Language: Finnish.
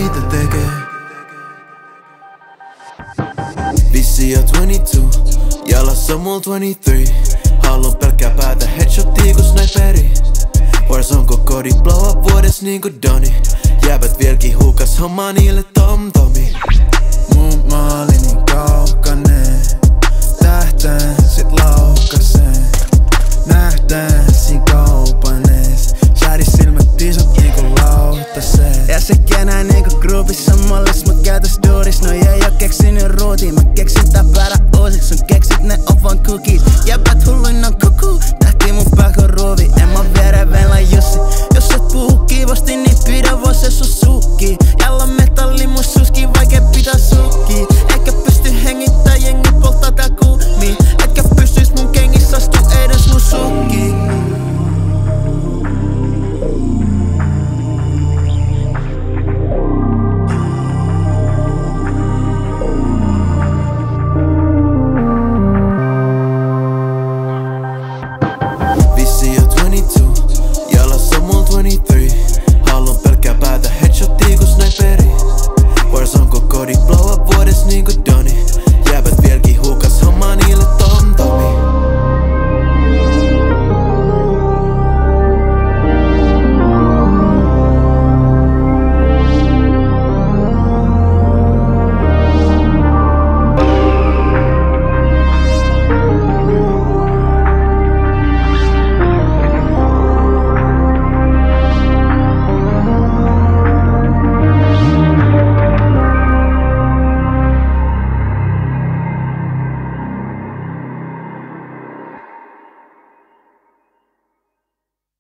niitä tekee. Vissi on 22, jalassa mul 23. Haluun pelkkää päätä headshotia ku sniperi. Warzone kodi blow up vuodes niinku Donny. Jäävät vieläkin hukas hommaa niille tom-tomi. Mun maali niin kaukaa.